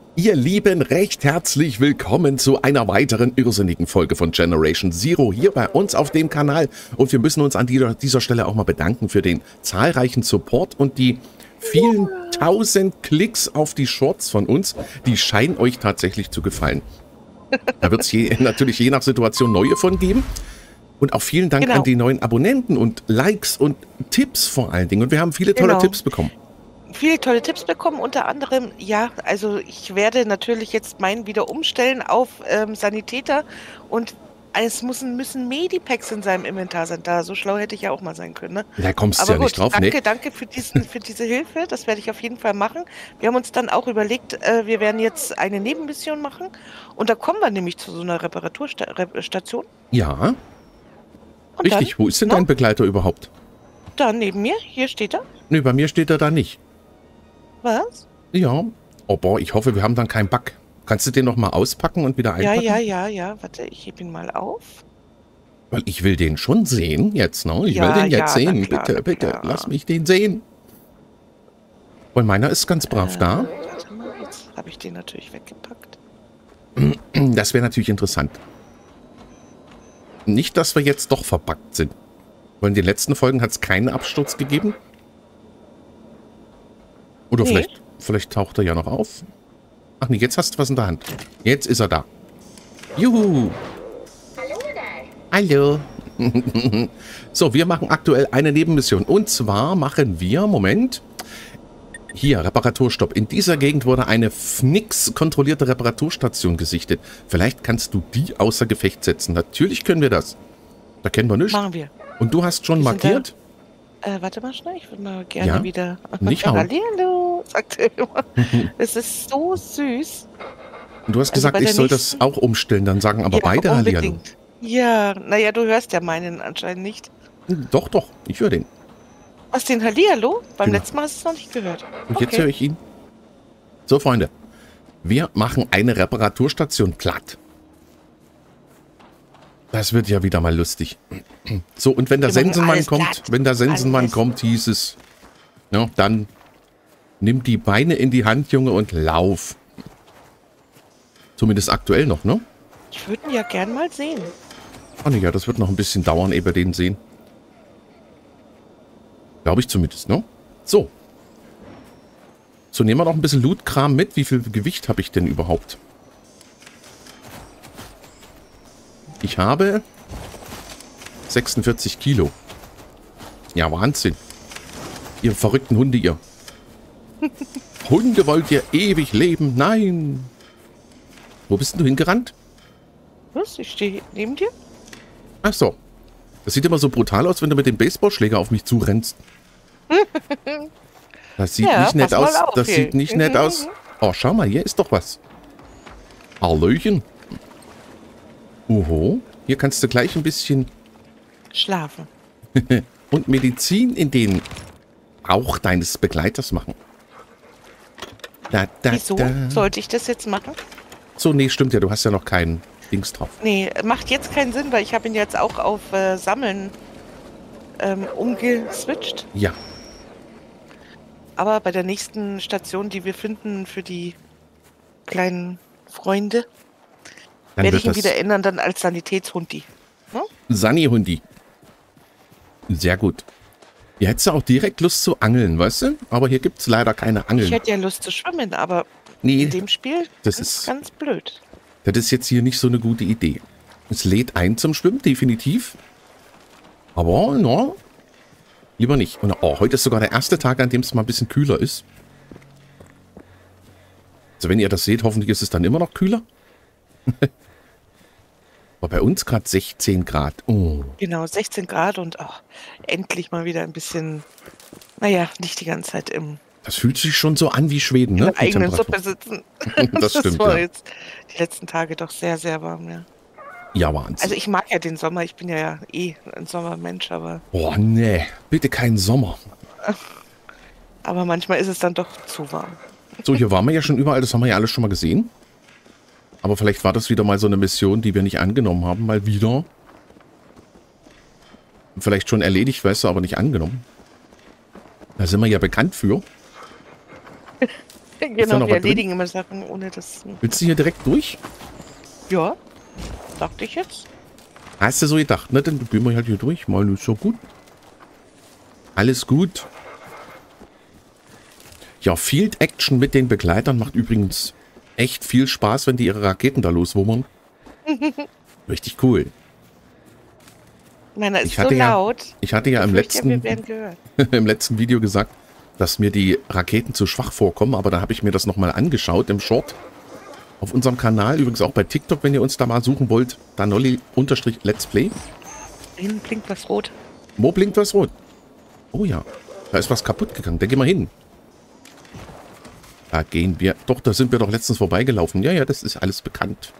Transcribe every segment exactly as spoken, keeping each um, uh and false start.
Ihr Lieben, recht herzlich willkommen zu einer weiteren irrsinnigen Folge von Generation Zero hier bei uns auf dem Kanal. Und wir müssen uns an dieser, dieser Stelle auch mal bedanken für den zahlreichen Support und die vielen tausend Klicks auf die Shorts von uns. Die scheinen euch tatsächlich zu gefallen. Da wird es je, natürlich je nach Situation neue von geben. Und auch vielen Dank Genau. an die neuen Abonnenten und Likes und Tipps vor allen Dingen. Und wir haben viele tolle Genau. Tipps bekommen. Viele tolle Tipps bekommen, unter anderem, ja, also ich werde natürlich jetzt meinen wieder umstellen auf ähm, Sanitäter und es müssen, müssen Medipacks in seinem Inventar sein. Da, so schlau hätte ich ja auch mal sein können. Ne? Da kommst du Aber ja gut, nicht drauf, danke, ne? danke für, diesen, für diese Hilfe. Das werde ich auf jeden Fall machen. Wir haben uns dann auch überlegt, äh, wir werden jetzt eine Nebenmission machen und da kommen wir nämlich zu so einer Reparaturstation. Ja, Und richtig. dann, Wo ist denn ne? dein Begleiter überhaupt? Da neben mir, hier steht er. Nö, bei mir steht er da nicht. Was? Ja. Oh, boah, ich hoffe, wir haben dann keinen Bug. Kannst du den noch mal auspacken und wieder Ja, einpacken? ja, ja, ja. Warte, ich hebe ihn mal auf. Weil ich will den schon sehen jetzt, ne? Ich Ja, will den jetzt ja, na sehen. klar, bitte, na bitte, klar. lass mich den sehen. Und meiner ist ganz brav da. Äh, warte mal, jetzt habe ich den natürlich weggepackt. Das wäre natürlich interessant. Nicht, dass wir jetzt doch verpackt sind. Weil in den letzten Folgen hat es keinen Absturz gegeben. Oder Nee. vielleicht, vielleicht taucht er ja noch auf. Ach nee, jetzt hast du was in der Hand. Jetzt ist er da. Juhu. Hallo. So, wir machen aktuell eine Nebenmission. Und zwar machen wir, Moment, hier, Reparaturstopp. In dieser Gegend wurde eine F N I X-kontrollierte Reparaturstation gesichtet. Vielleicht kannst du die außer Gefecht setzen. Natürlich können wir das. Da kennen wir nichts. Machen wir. Und du hast schon Wir sind markiert? Äh, warte mal schnell, ich würde mal gerne Ja, wieder... nicht hauen. Hallihallo, sagt er immer. Es ist so süß. Und du hast Also gesagt, bei ich der soll nächsten- das auch umstellen. Dann sagen aber Ja, beide Hallihallo. unbedingt. Ja, naja, du hörst ja meinen anscheinend nicht. Doch, doch, ich höre den. Was, den Hallihallo? Beim Genau. letzten Mal hast du es noch nicht gehört. Und jetzt höre ich ihn. So, Freunde. Wir machen eine Reparaturstation platt. Das wird ja wieder mal lustig. So, und wenn der Wir machen Sensenmann alles kommt, platt. wenn der Sensenmann Alles. kommt, hieß es, ja, dann nimm die Beine in die Hand, Junge, und lauf. Zumindest aktuell noch, ne? Ich würde ihn ja gern mal sehen. Ach nee, ja, das wird noch ein bisschen dauern, ehe wir den sehen. Glaube ich zumindest, ne? So. So, nehmen wir noch ein bisschen Loot-Kram mit. Wie viel Gewicht habe ich denn überhaupt? Ich habe sechsundvierzig Kilo. Ja, Wahnsinn. Ihr verrückten Hunde, ihr. Hunde, wollt ihr ewig leben? Nein. Wo bist denn du hingerannt? Was? Ich stehe neben dir? Ach so. Das sieht immer so brutal aus, wenn du mit dem Baseballschläger auf mich zurennst. Das sieht Ja, nicht nett pass mal aus. auf Das hier. sieht nicht nett Mhm, aus. Oh, schau mal, hier ist doch was. Hallöchen. Oho. Hier kannst du gleich ein bisschen Schlafen. und Medizin in den Bauch deines Begleiters machen. Da, da, Wieso da. sollte ich das jetzt machen? So, nee, stimmt ja. Du hast ja noch keinen Dings drauf. Nee, macht jetzt keinen Sinn, weil ich habe ihn jetzt auch auf äh, Sammeln ähm, umgeswitcht. Ja. Aber bei der nächsten Station, die wir finden für die kleinen Freunde, Dann werde wird ich ihn das wieder ändern dann als Sanitätshundi. Ne? Sani-Hundi. Sehr gut. Hier hättest du auch direkt Lust zu angeln, weißt du? Aber hier gibt es leider keine Ich Angeln. hätte ja Lust zu schwimmen, aber Nee, in dem Spiel das ganz, ist- ganz blöd. das ist jetzt hier nicht so eine gute Idee. Es lädt ein zum Schwimmen, definitiv. Aber, no, lieber nicht. Und oh, heute ist sogar der erste Tag, an dem es mal ein bisschen kühler ist. Also wenn ihr das seht, hoffentlich ist es dann immer noch kühler. Aber bei uns gerade sechzehn Grad. Oh. Genau, sechzehn Grad und ach, endlich mal wieder ein bisschen, naja, nicht die ganze Zeit im Das fühlt sich schon so an wie Schweden, in ne? der Die eigenen Temperatur. Suppe sitzen. Das stimmt, war ja. jetzt die letzten Tage doch sehr, sehr warm, ja. Ja, Wahnsinn. Also ich mag ja den Sommer, ich bin ja eh ein Sommermensch, aber, Boah, nee. Bitte keinen Sommer. aber manchmal ist es dann doch zu warm. So, hier waren wir ja schon überall. Das haben wir ja alles schon mal gesehen. Aber vielleicht war das wieder mal so eine Mission, die wir nicht angenommen haben. Mal wieder. Vielleicht schon erledigt, weißt du, aber nicht angenommen. Da sind wir ja bekannt für. Genau, wir erledigen immer Sachen ohne das. Willst du hier direkt durch? Ja, dachte ich jetzt. Hast du so gedacht, ne? Dann gehen wir halt hier durch. Mal ist so gut. Alles gut. Ja, Field Action mit den Begleitern macht übrigens echt viel Spaß, wenn die ihre Raketen da loswummern. Richtig cool. Meiner ist ich hatte so ja, laut. Ich hatte ja im letzten, im letzten Video gesagt, dass mir die Raketen zu schwach vorkommen, aber da habe ich mir das nochmal angeschaut im Short. Auf unserem Kanal, übrigens auch bei TikTok, wenn ihr uns da mal suchen wollt, Danolli-Let's Play. Innen blinkt was rot. Wo blinkt was rot? Oh ja, da ist was kaputt gegangen. Da gehen wir hin. Da gehen wir. Doch, da sind wir doch letztens vorbeigelaufen. Ja, ja, das ist alles bekannt.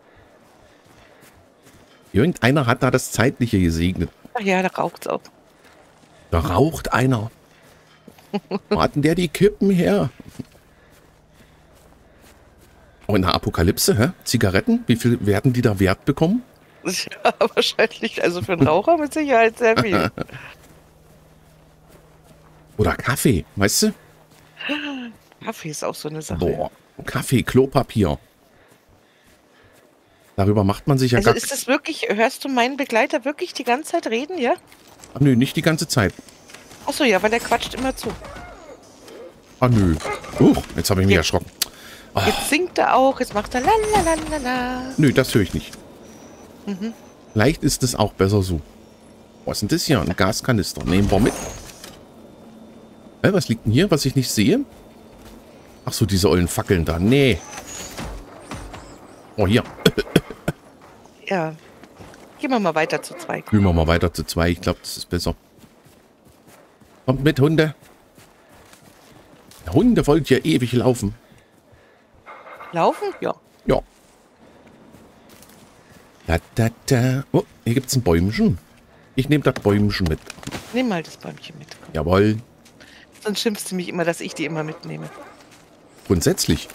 Irgendeiner hat da das Zeitliche gesegnet. Ach ja, da raucht's auch. Da raucht einer. Warten der die Kippen her? Oh, in der Apokalypse, hä? Zigaretten? Wie viel werden die da wert bekommen? Ja, wahrscheinlich. Also für einen Raucher mit Sicherheit sehr viel. Oder Kaffee, weißt du? Kaffee ist auch so eine Sache. Boah, Kaffee, Klopapier. Darüber macht man sich ja also gar... ist das wirklich, hörst du meinen Begleiter wirklich die ganze Zeit reden, ja? Ach nö, nicht die ganze Zeit. Achso, ja, weil der quatscht immer zu. Ah nö. Uh, jetzt habe ich mich ja. erschrocken. Oh. Jetzt singt er auch, jetzt macht er la la la la la. Nö, das höre ich nicht. Mhm. Vielleicht ist es auch besser so. Was ist denn das hier? Ein Gaskanister. Nehmen wir mit. Äh, was liegt denn hier, was ich nicht sehe? Ach so, diese ollen Fackeln da. Nee. Oh, hier. Ja. Gehen wir mal weiter zu zwei. Gehen wir mal weiter zu zwei. Ich glaube, das ist besser. Kommt mit, Hunde. Hunde wollt ja ewig laufen. Laufen? Ja. Ja. Da, da, da. Oh, hier gibt es ein Bäumchen. Ich nehme das Bäumchen mit. Nimm mal das Bäumchen mit. Komm. Jawohl. Sonst schimpfst du mich immer, dass ich die immer mitnehme. Grundsätzlich.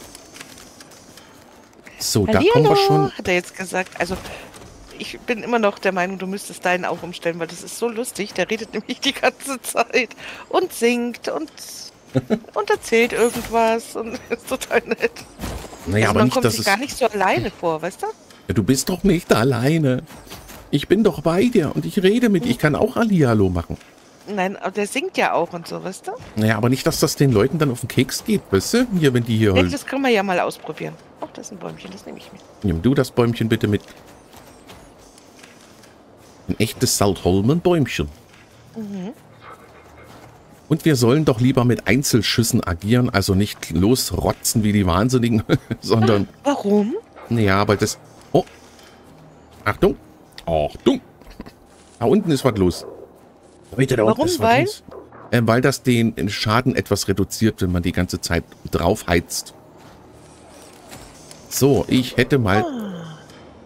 So, Hallihallo, da kommen wir schon. hat er jetzt gesagt. Also, ich bin immer noch der Meinung, du müsstest deinen auch umstellen, weil das ist so lustig. Der redet nämlich die ganze Zeit und singt und, und erzählt irgendwas und ist total nett. Naja, also aber man nicht, kommt dass sich es... gar nicht so alleine vor, weißt du? Ja, du bist doch nicht alleine. Ich bin doch bei dir und ich rede mit dir. Ich kann auch Hallihallo machen. Nein, aber der singt ja auch und so, weißt du? Naja, aber nicht, dass das den Leuten dann auf den Keks geht, weißt du? Hier, wenn die hier... Ja, Halt... das können wir ja mal ausprobieren. Ach, das ist ein Bäumchen, das nehme ich mit. Nimm du das Bäumchen bitte mit. Ein echtes Saltholmen-Bäumchen. Mhm. Und wir sollen doch lieber mit Einzelschüssen agieren, also nicht losrotzen wie die Wahnsinnigen, sondern... Warum? Naja, weil das... Oh. Achtung. Achtung. Da unten ist was los. Leute, da unten Warum? ist was Weil? los. Äh, weil das den Schaden etwas reduziert, wenn man die ganze Zeit drauf heizt. So, ich hätte mal... Ah.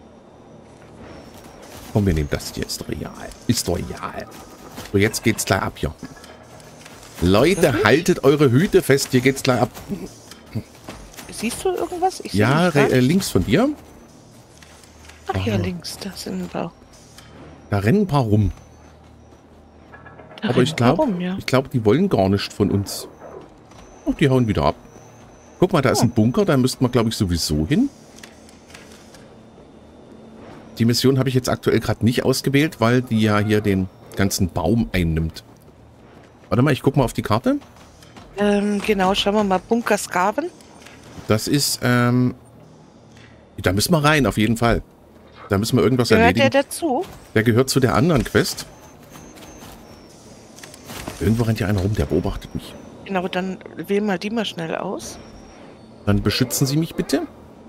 Komm, wir nehmen das hier. Ist real. Ist real. So, jetzt geht's gleich ab hier. Leute, Mhm. haltet eure Hüte fest. Hier geht's gleich ab. Siehst du irgendwas? Ich sehe Ja, nicht gar äh, nicht. links von dir. Ach ja, Ah. links, da sind ein paar. Da rennen ein paar rum. Da Aber ich rennen glaube, rum, ja. ich glaube, die wollen gar nicht von uns. Oh, die hauen wieder ab. Guck mal, da ist ein Bunker. Da müssten wir, glaube ich, sowieso hin. Die Mission habe ich jetzt aktuell gerade nicht ausgewählt, weil die ja hier den ganzen Baum einnimmt. Warte mal, ich gucke mal auf die Karte. Ähm, genau, schauen wir mal. Bunker Skaven. Das ist, ähm... Da müssen wir rein, auf jeden Fall. Da müssen wir irgendwas Gehört erledigen. der dazu? Der gehört zu der anderen Quest. Irgendwo rennt ja einer rum, der beobachtet mich. Genau, dann wählen wir die mal schnell aus. Dann beschützen Sie mich bitte.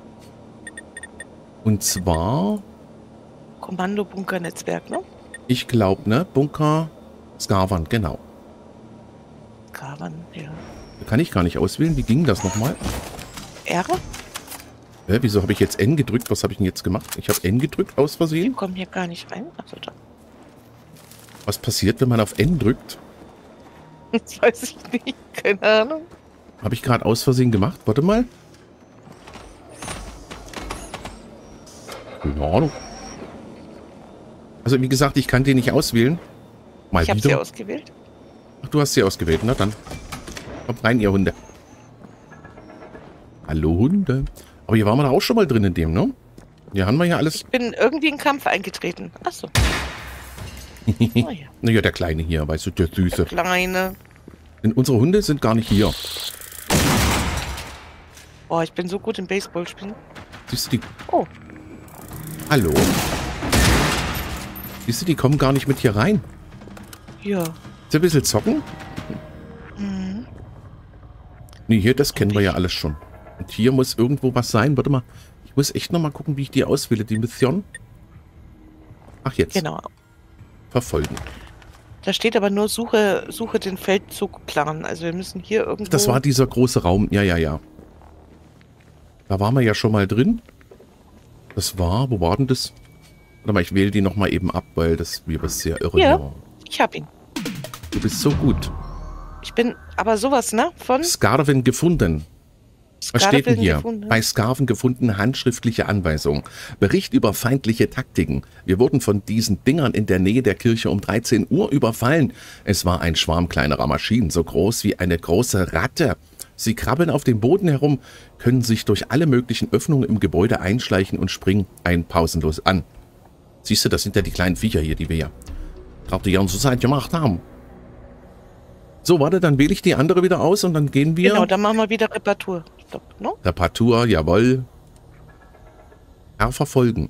Und zwar, Kommando-Bunker-Netzwerk, ne? ich glaube, ne? Bunker Skavan, genau. Skaven, ja. Da kann ich gar nicht auswählen. Wie ging das nochmal? R? Hä, wieso habe ich jetzt N gedrückt? Was habe ich denn jetzt gemacht? Ich habe N gedrückt aus Wir Versehen. kommen hier gar nicht rein. Achso, da. Was passiert, wenn man auf N drückt? Das weiß ich nicht. Keine Ahnung. Habe ich gerade aus Versehen gemacht? Warte mal. Keine Ahnung. Also wie gesagt, ich kann den nicht auswählen. Mal Ich habe sie wieder. ausgewählt. Ach, du hast sie ausgewählt. Na dann. Kommt rein, ihr Hunde. Hallo Hunde. Aber hier waren wir da auch schon mal drin in dem, ne? Hier haben wir ja alles... Ich bin irgendwie in Kampf eingetreten. Achso. Oh, ja. Naja, der Kleine hier, weißt du, der Süße. Der Kleine. Denn unsere Hunde sind gar nicht hier. Boah, ich bin so gut im Baseball spielen. Siehst du die... Oh. Hallo? Siehst du, die kommen gar nicht mit hier rein. Ja. Ist ein bisschen zocken? Mhm. Nee, hier, das kennen wir ja alles schon. Und hier muss irgendwo was sein. Warte mal. Ich muss echt nochmal gucken, wie ich die auswähle. Die Mission. Ach, jetzt. Genau. Verfolgen. Da steht aber nur, suche, suche den Feldzugplan. Also wir müssen hier irgendwo... Das war dieser große Raum. Ja, ja, ja. Da waren wir ja schon mal drin. Das war... Wo war denn das? Warte mal, ich wähle die nochmal eben ab, weil das wäre sehr irre. Ja, hier. ich hab ihn. Du bist so gut. Ich bin aber sowas, ne? Von... Skarven gefunden. Was steht denn hier? Gefunden. Bei Skarven gefunden handschriftliche Anweisung. Bericht über feindliche Taktiken. Wir wurden von diesen Dingern in der Nähe der Kirche um dreizehn Uhr überfallen. Es war ein Schwarm kleinerer Maschinen, so groß wie eine große Ratte. Sie krabbeln auf dem Boden herum, können sich durch alle möglichen Öffnungen im Gebäude einschleichen und springen einen pausenlos an. Siehst du, das sind ja die kleinen Viecher hier, die wir ja gerade die ganze Zeit gemacht haben. So, warte, dann wähle ich die andere wieder aus und dann gehen wir... Genau, dann machen wir wieder Reparatur. Stopp, no? Reparatur, jawohl. R verfolgen.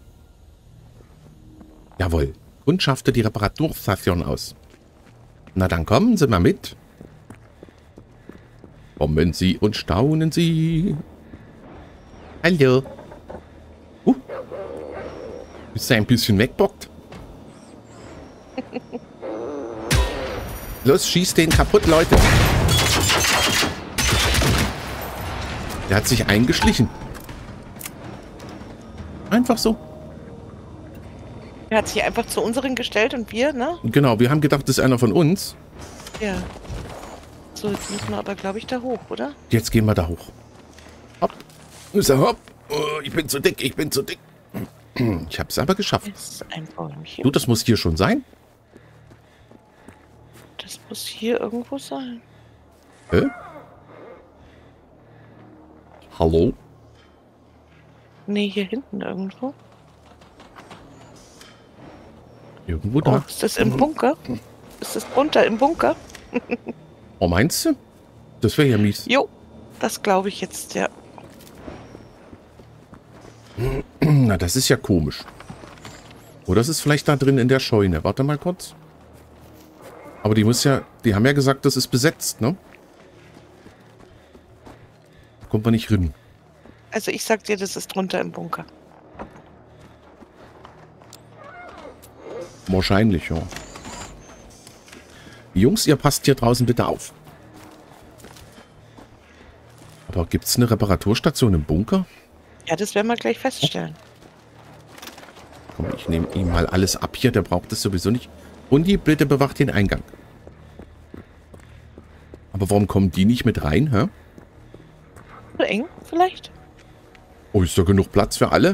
Jawohl. Kundschafte die Reparaturstation aus. Na dann kommen Sie mal mit. Kommen Sie und staunen Sie. Hallo. Uh. Bist du ein bisschen wegbockt? Los, schieß den kaputt, Leute. Der hat sich eingeschlichen. Einfach so. Er hat sich einfach zu unseren gestellt und wir, ne? Genau, wir haben gedacht, das ist einer von uns. Ja. So, jetzt müssen wir aber, glaube ich, da hoch, oder? Jetzt gehen wir da hoch. Hopp. So, hopp. Oh, ich bin zu dick, ich bin zu dick. Ich habe es aber geschafft. Das ist ein Bäumchen. Du, das muss hier schon sein. Das muss hier irgendwo sein. Hä? Hallo? Nee, hier hinten irgendwo. Irgendwo Oh, da. ist das im Bunker? Ist das drunter im Bunker? Oh, meinst du? Das wäre ja mies. Jo, das glaube ich jetzt, ja. Na, das ist ja komisch. Oder es ist vielleicht da drin in der Scheune. Warte mal kurz. Aber die muss ja... Die haben ja gesagt, das ist besetzt, ne? Da kommt man nicht rein. Also ich sag dir, das ist drunter im Bunker. Wahrscheinlich, ja. Jungs, ihr passt hier draußen bitte auf. Aber gibt es eine Reparaturstation im Bunker? Ja, das werden wir gleich feststellen. Komm, ich nehme ihm mal alles ab hier. Der braucht das sowieso nicht. Und die bitte bewacht den Eingang. Aber warum kommen die nicht mit rein, hä? So eng, vielleicht? Oh, ist da genug Platz für alle?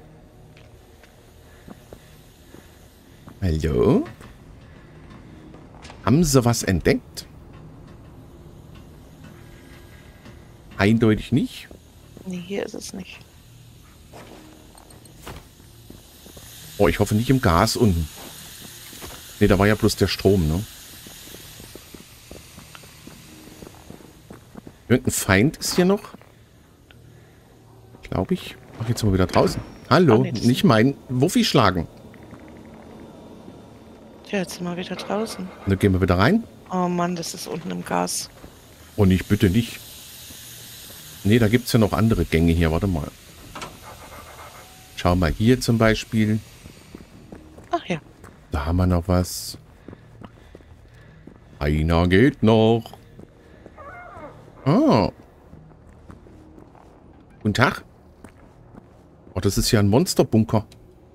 Hallo? Haben sie was entdeckt? Eindeutig nicht. Nee, hier ist es nicht. Oh, ich hoffe nicht im Gas unten. Ne, da war ja bloß der Strom, ne? Irgendein Feind ist hier noch. Glaube ich. Ach, jetzt sind wir wieder draußen. Hallo, Ach, nee, das- nicht mein Wuffi schlagen. Tja, jetzt sind wir wieder draußen. Dann gehen wir wieder rein. Oh Mann, das ist unten im Gas. Oh, nicht, bitte nicht. Nee, da gibt es ja noch andere Gänge hier. Warte mal. Schau mal hier zum Beispiel. Ach ja. Da haben wir noch was. Einer geht noch. Ah. Guten Tag. Oh, das ist ja ein Monsterbunker.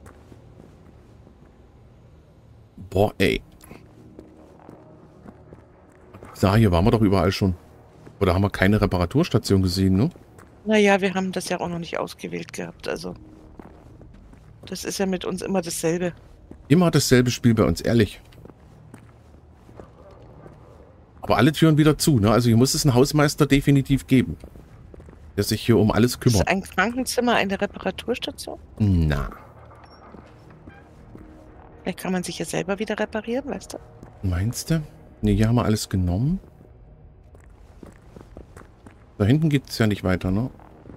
Boah, ey. Da, hier waren wir doch überall schon. Oder haben wir keine Reparaturstation gesehen, ne? Naja, wir haben das ja auch noch nicht ausgewählt gehabt, also. Das ist ja mit uns immer dasselbe. Immer dasselbe Spiel bei uns, ehrlich. Aber alle Türen wieder zu, ne? Also hier muss es einen Hausmeister definitiv geben. der sich hier um alles kümmert. Ist ein Krankenzimmer eine Reparaturstation? Na. Vielleicht kann man sich ja selber wieder reparieren, weißt du? Meinst du? Ne, hier haben wir alles genommen. Da hinten geht es ja nicht weiter, ne?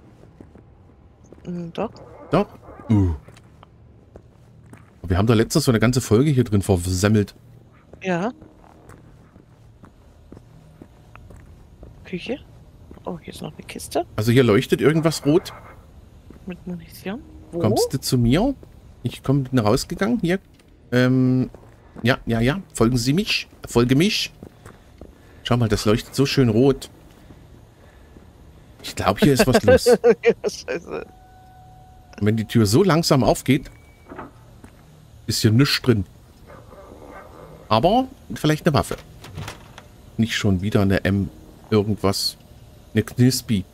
Hm, doch. Doch? Uh. Wir haben da letztens so eine ganze Folge hier drin versemmelt. Ja. Küche. Oh, hier ist noch eine Kiste. Also hier leuchtet irgendwas rot. Mit Munition. Wo? Kommst du zu mir? Ich komme rausgegangen. Hier. Ähm. Ja, ja, ja. Folgen Sie mich. Folge mich. Schau mal, das leuchtet so schön rot. Ich glaube, hier ist was los. Ja, scheiße. Und wenn die Tür so langsam aufgeht, ist hier nichts drin. Aber vielleicht eine Waffe. Nicht schon wieder eine M irgendwas. Eine Knispi.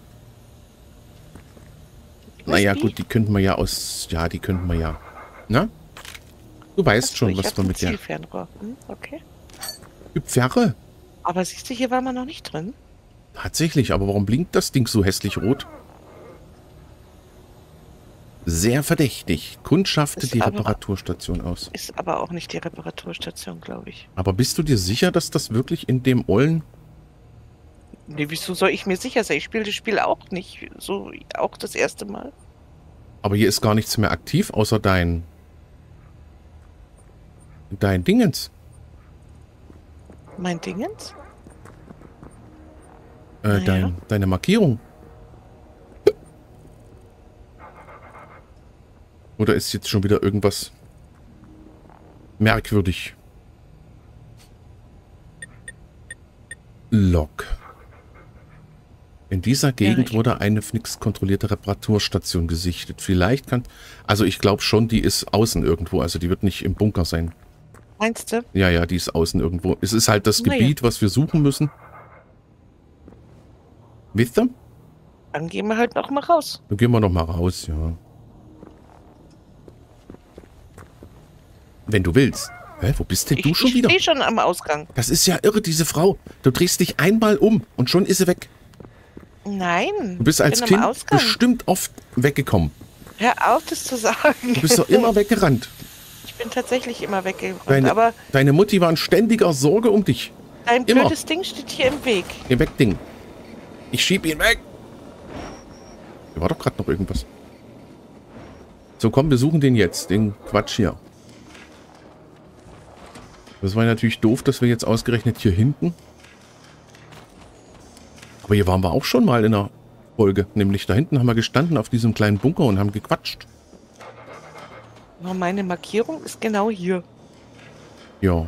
Naja, gut, die könnten wir ja aus... Ja, die könnten wir ja... Na? Du weißt schon, was wir mit der... Zielfernrohr. Hm, okay. Pferre. Aber siehst du, hier waren wir noch nicht drin. Tatsächlich, aber warum blinkt das Ding so hässlich rot? Sehr verdächtig. Kundschafte Ist die aber- Reparaturstation aus. Ist aber auch nicht die Reparaturstation, glaube ich. Aber bist du dir sicher, dass das wirklich in dem Ollen... Nee, wieso soll ich mir sicher sein? Ich spiele das Spiel auch nicht. So, auch das erste Mal. Aber hier ist gar nichts mehr aktiv, außer dein... Dein Dingens. Mein Dingens? Äh, Naja. dein, deine Markierung. Oder ist jetzt schon wieder irgendwas merkwürdig? Log. In dieser Gegend ich- wurde eine fix kontrollierte Reparaturstation gesichtet. Vielleicht kann... Also ich glaube schon, die ist außen irgendwo. Also die wird nicht im Bunker sein. Meinst du? Ja, ja, die ist außen irgendwo. Es ist halt das Na ja. Gebiet, was wir suchen müssen. Wisst ihr? Dann gehen wir halt noch mal raus. Dann gehen wir noch mal raus, ja. Wenn du willst. Hä, wo bist denn du ich schon ich wieder? stehe schon am Ausgang. Das ist ja irre, diese Frau. Du drehst dich einmal um und schon ist sie weg. Nein. Du bist ich als bin Kind am Ausgang. bestimmt oft weggekommen. Hör auf, das zu sagen. Du bist doch immer weggerannt. Ich bin tatsächlich immer weggerannt. Deine, Aber deine Mutti war in ständiger Sorge um dich. dein immer. blödes Ding steht hier im Weg. Geh weg, Ding. Ich schieb ihn weg. Hier war doch gerade noch irgendwas. So, komm, wir suchen den jetzt. Den Quatsch hier. Das war natürlich doof, dass wir jetzt ausgerechnet hier hinten... Aber hier waren wir auch schon mal in der Folge. Nämlich da hinten haben wir gestanden auf diesem kleinen Bunker und haben gequatscht. Nur meine Markierung ist genau hier. Ja.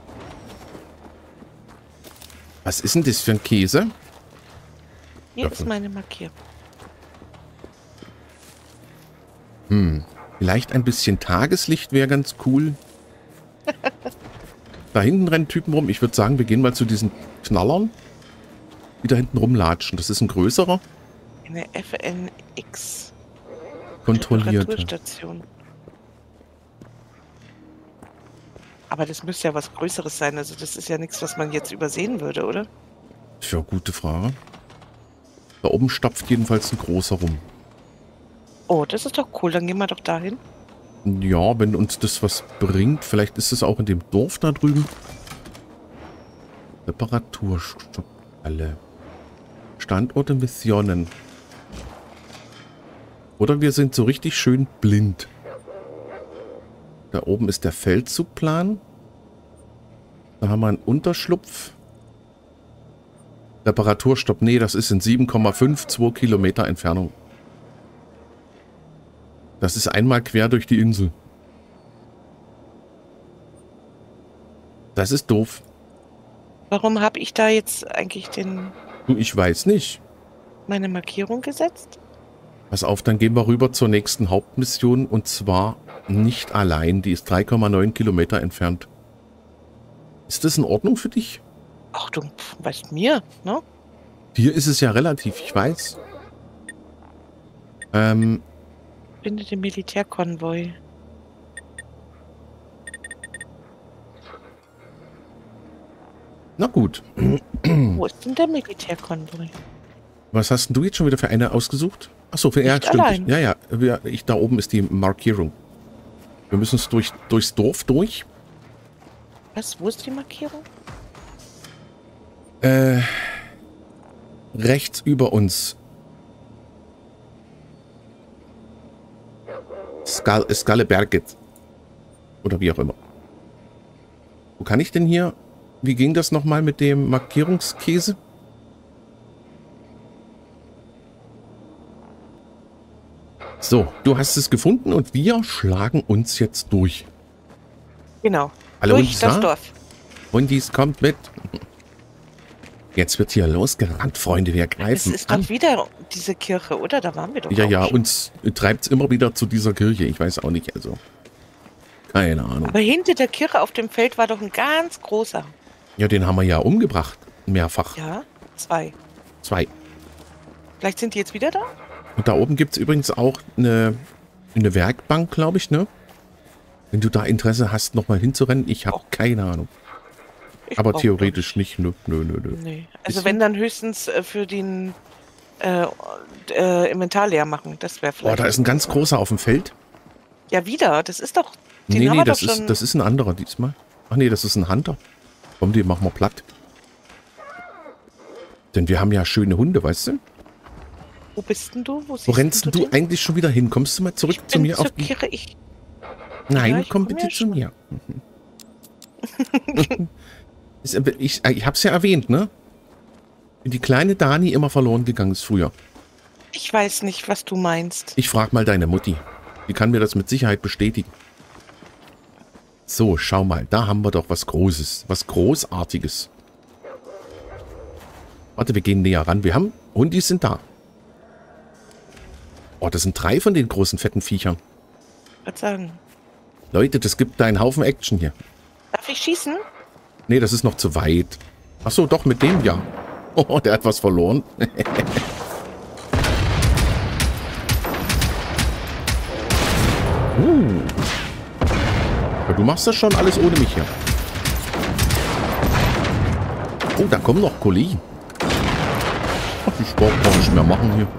Was ist denn das für ein Käse? Hier Ja, ist voll. meine Markierung. Hm. Vielleicht ein bisschen Tageslicht wäre ganz cool. Da hinten rennen Typen rum. Ich würde sagen, wir gehen mal zu diesen Knallern, die da hinten rumlatschen. Das ist ein größerer, Eine F N X kontrollierte. Reparaturstation. Aber das müsste ja was Größeres sein. Also das ist ja nichts, was man jetzt übersehen würde, oder? Tja, gute Frage. Da oben stapft jedenfalls ein großer rum. Oh, das ist doch cool. Dann gehen wir doch dahin. Ja, wenn uns das was bringt. Vielleicht ist es auch in dem Dorf da drüben. Reparaturstelle. Standorte, Missionen. Oder wir sind so richtig schön blind. Da oben ist der Feldzugplan. Da haben wir einen Unterschlupf. Reparaturstopp. Nee, das ist in sieben Komma fünf zwei Kilometer Entfernung. Das ist einmal quer durch die Insel. Das ist doof. Warum habe ich da jetzt eigentlich den, Du, ich weiß nicht. meine Markierung gesetzt? Pass auf, dann gehen wir rüber zur nächsten Hauptmission. Und zwar nicht allein. Die ist drei Komma neun Kilometer entfernt. Ist das in Ordnung für dich? Ach du, pf, weißt mir, ne? Hier ist es ja relativ, ich weiß. Ähm, Finde den Militärkonvoi. na gut. Wo ist denn der Militärkonvoi? Was hast denn du jetzt schon wieder für eine ausgesucht? Achso, für ja, Nicht stimmt. allein. Ja, ja. Wir, ich, da oben ist die Markierung. Wir müssen es durch, durchs Dorf durch. Was? Wo ist die Markierung? Äh, rechts über uns. Skal Skalleberget. Oder wie auch immer. Wo kann ich denn hier... Wie ging das nochmal mit dem Markierungskäse? So, du hast es gefunden und wir schlagen uns jetzt durch. Genau. Alle Durch Hundis das da? Dorf. Hundis kommt mit. Jetzt wird hier losgerannt, Freunde. Wir Es greifen ist an. doch wieder diese Kirche, oder? Da waren wir doch Ja, auch ja, schon. uns treibt es immer wieder zu dieser Kirche. Ich weiß auch nicht, also. Keine Ahnung. Aber hinter der Kirche auf dem Feld war doch ein ganz großer. Ja, den haben wir ja umgebracht. Mehrfach. Ja, zwei. Zwei. Vielleicht sind die jetzt wieder da? Und da oben gibt es übrigens auch eine, eine Werkbank, glaube ich, ne? Wenn du da Interesse hast, nochmal hinzurennen. Ich habe keine Ahnung. Ich Aber brauch theoretisch nicht. Nö, nö, nö, nö. doch- Nee. Also Ist wenn dann höchstens äh, für den äh, äh, Inventar leer machen. Das wäre Boah, vielleicht. da ist ein ganz großer auf dem Feld. Ja, wieder. Das ist doch. Den Nee, haben nee, wir das doch schon. ist, das ist ein anderer diesmal. Ach nee, das ist ein Hunter. Komm, den machen wir platt. Denn wir haben ja schöne Hunde, weißt du? Wo bist denn du? Wo, Wo siehst rennst denn du den? eigentlich schon wieder hin? Kommst du mal zurück Ich zu bin mir zur auf die... Kirche. Ich, Nein, Ja, ich komm komm bitte ja zu schon. mir. Ist- ich ich habe es ja erwähnt, ne? Wie die kleine Dani immer verloren gegangen ist früher. ich weiß nicht, was du meinst. Ich frage mal deine Mutti. Die kann mir das mit Sicherheit bestätigen. So, schau mal. Da haben wir doch was Großes. Was Großartiges. Warte, wir gehen näher ran. Wir haben... Hundis sind da. Oh, das sind drei von den großen, fetten Viechern. Was sagen? Leute, das gibt da einen Haufen Action hier. Darf ich schießen? Nee, das ist noch zu weit. Ach so, doch, mit dem ja. Oh, der hat was verloren. uh. Ja, du machst das schon alles ohne mich hier. Oh, da kommen noch Kollegen. Ach, die Sport brauche ich nicht mehr machen hier.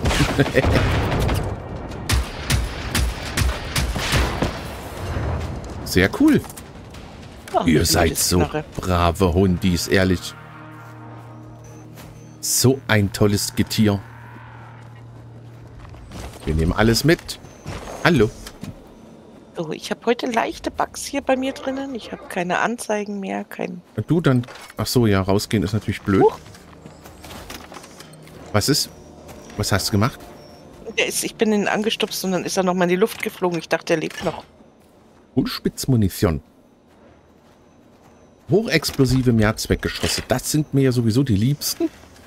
Sehr cool. Oh, Ihr eine seid blöde so Knarre. brave Hundis, ehrlich. So ein tolles Getier. Wir nehmen alles mit. Hallo. So, ich habe heute leichte Bugs hier bei mir drinnen. Ich habe keine Anzeigen mehr. Kein. Du dann... Ach so, ja, rausgehen ist natürlich blöd. Huch. Was ist? Was hast du gemacht? Der ist, ich bin ihn angestupst und dann ist er nochmal in die Luft geflogen. Ich dachte, er lebt noch. Hohlspitzmunition. Hochexplosive Mehrzweckgeschosse. Das sind mir ja sowieso die liebsten.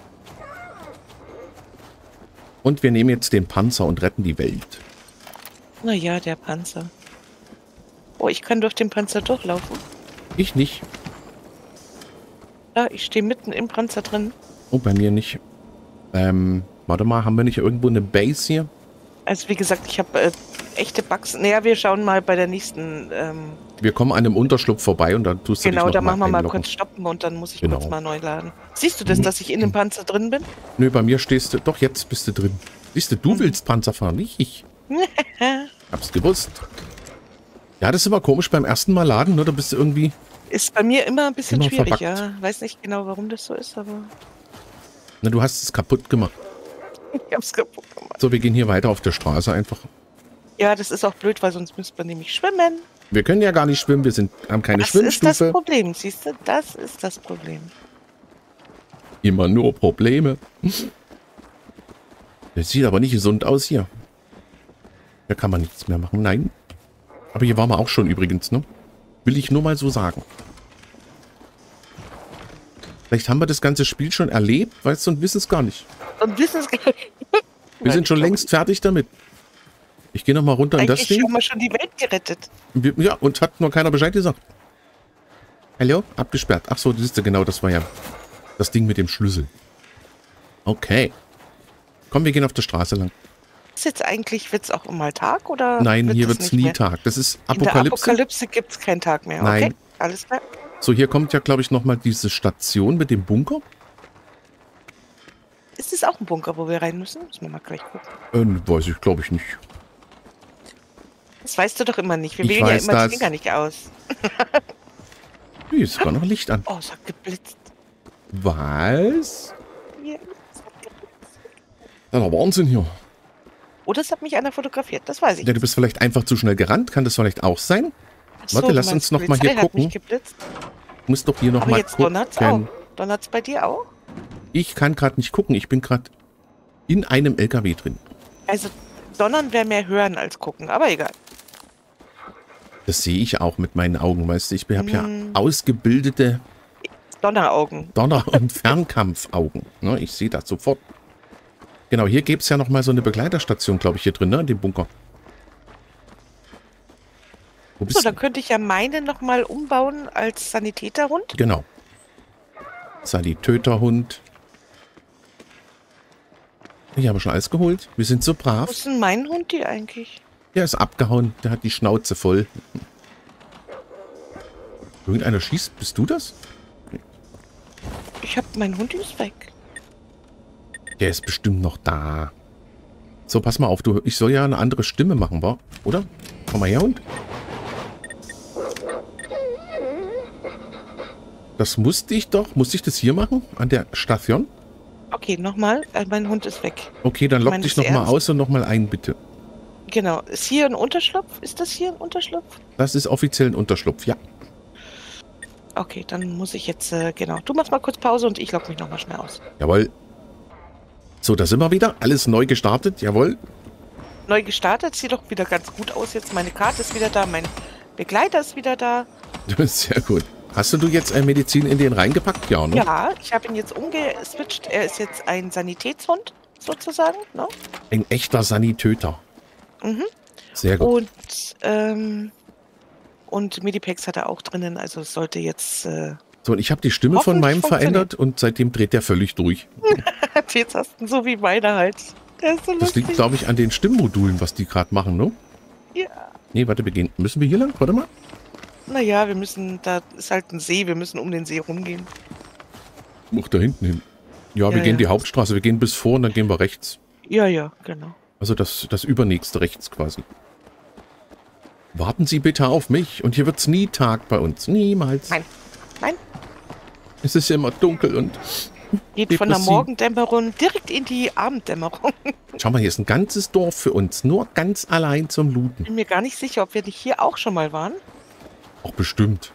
Und wir nehmen jetzt den Panzer und retten die Welt. Naja, der Panzer. Oh, ich kann durch den Panzer durchlaufen. Ich nicht. Ja, ich stehe mitten im Panzer drin. Oh, bei mir nicht. Ähm, warte mal, haben wir nicht irgendwo eine Base hier? Also wie gesagt, ich habe äh, echte Bugs. Naja, wir schauen mal bei der nächsten. Ähm, Wir kommen an einem Unterschlupf vorbei und dann tust du genau, dich da noch machen wir mal einloggen. kurz stoppen und dann muss ich Genau. kurz mal neu laden. Siehst du das, dass ich in dem Panzer drin bin? Nö, bei mir stehst du... Doch, jetzt bist du drin. Siehst du, du Mhm. willst Panzer fahren, nicht ich. Hab's gewusst. Ja, das ist immer komisch beim ersten Mal laden, ne? Da bist du irgendwie... Ist bei mir immer ein bisschen Immer schwierig, verbuggt. ja. Weiß nicht genau, warum das so ist, aber Na, du hast es kaputt gemacht. ich hab's kaputt gemacht. So, wir gehen hier weiter auf der Straße einfach. Ja, das ist auch blöd, weil sonst müsste man nämlich schwimmen. Wir können ja gar nicht schwimmen, wir sind, haben keine Das ist das Schwimmstufe. Problem, siehst du? Das ist das Problem. Immer nur Probleme. Das sieht aber nicht gesund aus hier. Da kann man nichts mehr machen, nein. Aber hier waren wir auch schon übrigens, ne? Will ich nur mal so sagen. Vielleicht haben wir das ganze Spiel schon erlebt, weißt du, und wissen es gar nicht. Und wissen es gar nicht. Wir sind schon längst fertig damit. Ich gehe nochmal runter in das Eigentlich Ding. haben wir schon die Welt gerettet. Wir, ja, und hat nur keiner Bescheid gesagt. Hallo? Abgesperrt. Ach so, siehst du, genau, das war ja das Ding mit dem Schlüssel. Okay. Komm, wir gehen auf der Straße lang. Ist jetzt eigentlich, wird es auch mal Tag oder? Nein, hier es wird es nicht nie mehr? Tag. Das ist In der Apokalypse. Apokalypse gibt es keinen Tag mehr. Nein. Okay, alles klar. So, hier kommt ja, glaube ich, nochmal diese Station mit dem Bunker. Ist es auch ein Bunker, wo wir rein müssen? Müssen wir mal gleich gucken. Äh, weiß ich, glaube ich nicht. Das weißt du doch immer nicht. Wir Ich wählen ja weiß immer das. die Dinger nicht aus. Hier ist sogar noch Licht an. Oh, es hat geblitzt. Was? Ja, es hat geblitzt. Das ist der Wahnsinn hier. Oder es hat mich einer fotografiert, das weiß ich. Ja, du bist vielleicht einfach zu schnell gerannt. Kann das vielleicht auch sein? Ach Warte, du lass meinst, uns noch mal hier Polizei hat mich gucken. geblitzt. Ich muss doch hier noch Aber mal jetzt gucken. donnert's auch. Donnert's bei dir auch? Ich kann gerade nicht gucken. Ich bin gerade in einem L K W drin. Also donnern wäre mehr hören als gucken, aber egal. Das sehe ich auch mit meinen Augen, weißt du. Ich habe ja Hm. ausgebildete Donneraugen. Donner- und Fernkampfaugen. Ne, ich sehe das sofort. Genau, hier gäbe es ja noch mal so eine Begleiterstation, glaube ich, hier drin, ne? In dem Bunker. Wo bist So, du? dann könnte ich ja meine nochmal umbauen als Sanitäterhund. Genau. Sanitäterhund. Ich habe schon alles geholt. Wir sind so Wo brav. ist denn mein Hund die eigentlich? Der ist abgehauen. Der hat die Schnauze voll. Irgendeiner schießt. Bist du das? Ich hab, mein Hund ist weg. Der ist bestimmt noch da. So, pass mal auf. Du, ich soll ja eine andere Stimme machen, wa? Oder? Komm mal her, Hund. Das musste ich doch. Musste ich das hier machen? An der Station? Okay, nochmal. Äh, mein Hund ist weg. Okay, dann lock Meinst dich du noch mal ernst? aus und noch mal ein, bitte. Genau. Ist hier ein Unterschlupf? Ist das hier ein Unterschlupf? Das ist offiziell ein Unterschlupf, ja. Okay, dann muss ich jetzt, äh, genau. Du machst mal kurz Pause und ich logge mich nochmal schnell aus. Jawohl. So, da sind wir wieder. Alles neu gestartet. Jawohl. Neu gestartet, sieht doch wieder ganz gut aus jetzt. Meine Karte ist wieder da, mein Begleiter ist wieder da. Sehr gut. Hast du jetzt äh, Medizin in den reingepackt? Ja, ne? Ja, ich habe ihn jetzt umgeswitcht. Er ist jetzt ein Sanitätshund, sozusagen. Ne? Ein echter Sanitäter. Mhm. Sehr gut. Und, ähm, und Medipacks hat er auch drinnen. Also es sollte jetzt... Äh, So, und ich habe die Stimme von hoffentlich meinem funktioniert. verändert und seitdem dreht der völlig durch. jetzt hast du so wie meine halt. Der ist so Das lustig. liegt, glaube ich, an den Stimmmodulen, was die gerade machen, ne? Ja. Nee, warte, wir gehen. Müssen wir hier lang? Warte mal. Naja, wir müssen, da ist halt ein See, wir müssen um den See rumgehen. Ach, da hinten hin. Ja, wir Ja, gehen ja. die Hauptstraße. Wir gehen bis vor und dann gehen wir rechts. Ja, ja, genau. Also das, das übernächste rechts quasi. Warten Sie bitte auf mich. Und hier wird's nie Tag bei uns. Niemals. Nein. Nein, Es ist ja immer dunkel und... geht von der Depressiv. Morgendämmerung direkt in die Abenddämmerung. Schau mal, hier ist ein ganzes Dorf für uns. Nur ganz allein zum Looten. Bin mir gar nicht sicher, ob wir nicht hier auch schon mal waren. Auch bestimmt.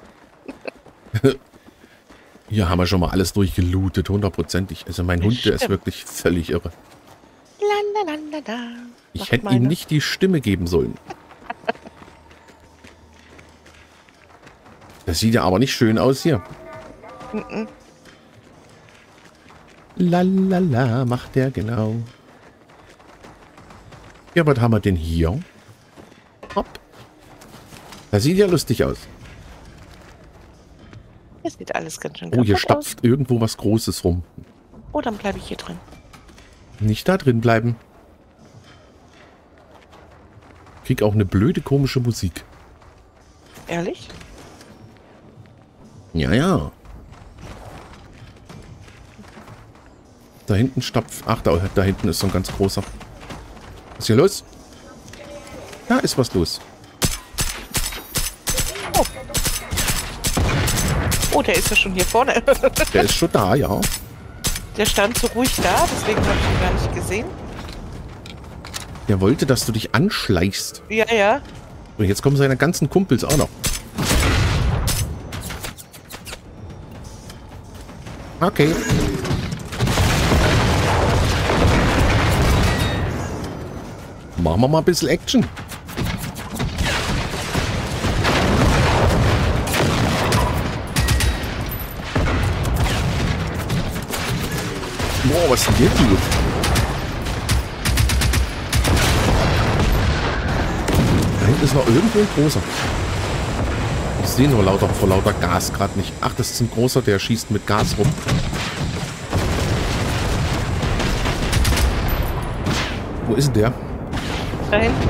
Hier haben wir schon mal alles durchgelootet, hundertprozentig. Also mein Hund, der ist Stimmt. wirklich völlig irre. La, la, la, la, la. Ich Macht hätte ihm meine. nicht die Stimme geben sollen. Das sieht ja aber nicht schön aus hier. Mhm. Lalala, macht der genau. Ja, was haben wir denn hier? Hopp. Das sieht ja lustig aus. Das sieht alles ganz schön Oh, hier kaputt aus. stapft irgendwo was Großes rum. Oh, dann bleibe ich hier drin. Nicht da drin bleiben. Krieg auch eine blöde, komische Musik. Ehrlich? Ja, ja. Da hinten stapft... Ach, da, da hinten ist so ein ganz großer. Was ist hier los? Da ist was los. Oh, der ist ja schon hier vorne. Der ist schon da, ja. Der stand so ruhig da, deswegen habe ich ihn gar nicht gesehen. Der wollte, dass du dich anschleichst. Ja, ja. Und jetzt kommen seine ganzen Kumpels auch noch. Okay. Machen wir mal ein bisschen Action. Boah, was ist denn hier los? Da hinten ist noch irgendwo ein großer. Ich sehe nur lauter, vor lauter Gas gerade nicht. Ach, das ist ein großer, der schießt mit Gas rum. Wo ist denn der? Da hinten.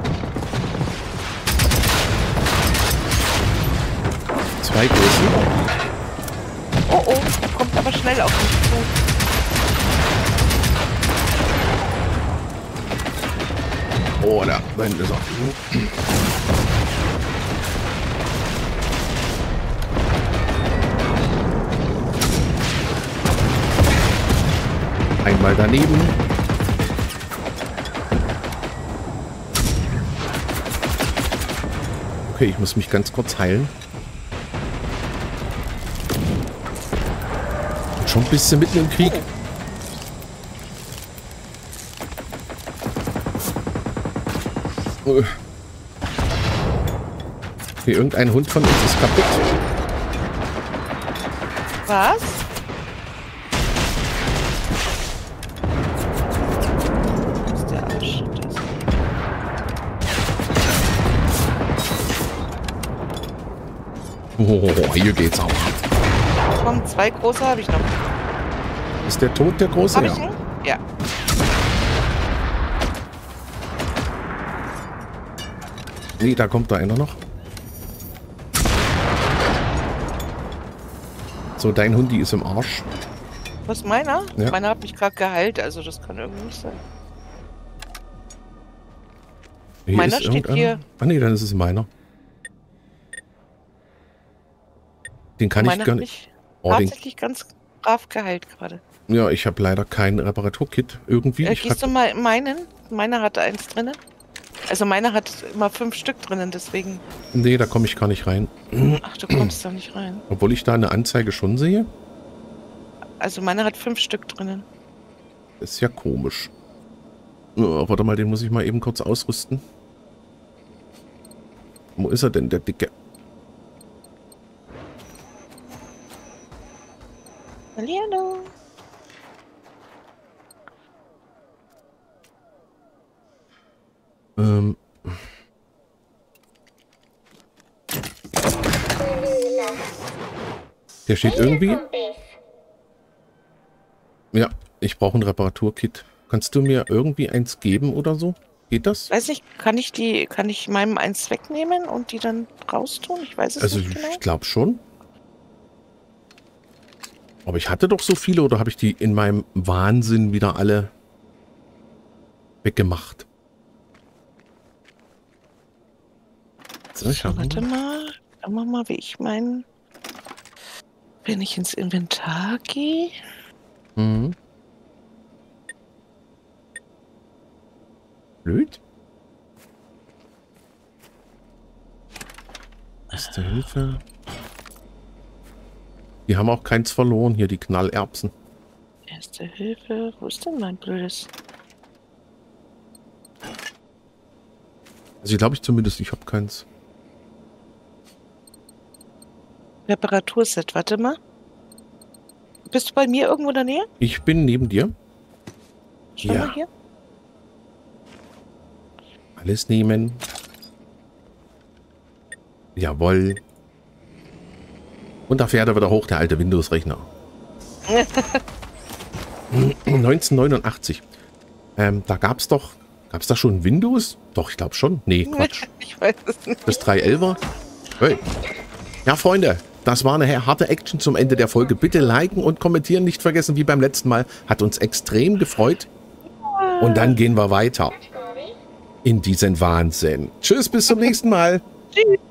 Zwei große. Oh, oh, er kommt aber schnell auf mich zu. Oh, da, da hinten ist er. Einmal daneben. Okay, ich muss mich ganz kurz heilen. Schon ein bisschen mitten im Krieg. Okay, irgendein Hund von uns ist kaputt. Was? Das ist der Arsch. Das Oh, hier geht's auch. Komm, zwei große habe ich noch. Ist der tot, der große? Hab Ja. ich einen? Ja. Nee, da kommt da einer noch. So, dein Hundi ist im Arsch. Was, meiner? Ja. Meiner hat mich gerade geheilt, also das kann irgendwie nicht sein. Hier Meiner ist steht irgendeiner. hier. Ah nee, dann ist es meiner. Den kann Meiner ich gar hat nicht. mich Oh, den, tatsächlich ganz brav geheilt gerade. ja, ich habe leider kein Reparaturkit irgendwie. Äh, Ich gehst hatte, du mal in meinen? Meiner hat eins drinnen. Also meiner hat immer fünf Stück drinnen, deswegen. nee, da komme ich gar nicht rein. Ach, du kommst da nicht rein. Obwohl ich da eine Anzeige schon sehe. Also meiner hat fünf Stück drinnen. Ist ja komisch. Oh, warte mal, den muss ich mal eben kurz ausrüsten. Wo ist er denn, der Dicke? Hallihallo. Ähm. Der steht irgendwie. Ja, ich brauche ein Reparaturkit. Kannst du mir irgendwie eins geben oder so? Geht das? Weiß nicht, kann ich die, kann ich meinem eins wegnehmen und die dann raustun? Ich weiß es Also nicht genau. ich glaube schon. Aber ich hatte doch so viele oder habe ich die in meinem Wahnsinn wieder alle weggemacht? So, ich So, habe warte mal. Schauen wir mal, wie ich meinen. Wenn ich ins Inventar gehe. Mhm. Blöd. Erste Hilfe. Die haben auch keins verloren hier, die Knallerbsen. Erste Hilfe. Wo ist denn mein blödes? Also glaube ich zumindest, ich habe keins. Reparaturset, warte mal. Bist du bei mir irgendwo in der Nähe? Ich bin neben dir. Schau Ja. mal hier. Alles nehmen. Jawohl. Und da fährt er wieder hoch, der alte Windows-Rechner. neunzehnhundertneunundachtzig. Ähm, da gab es doch... Gab es da schon Windows? Doch, ich glaube schon. Nee, Quatsch. Ich weiß es nicht. Das drei elfer. Hey. Ja, Freunde, das war eine harte Action zum Ende der Folge. Bitte liken und kommentieren nicht vergessen, wie beim letzten Mal. Hat uns extrem gefreut. Und dann gehen wir weiter in diesen Wahnsinn. Tschüss, bis zum nächsten Mal. Tschüss.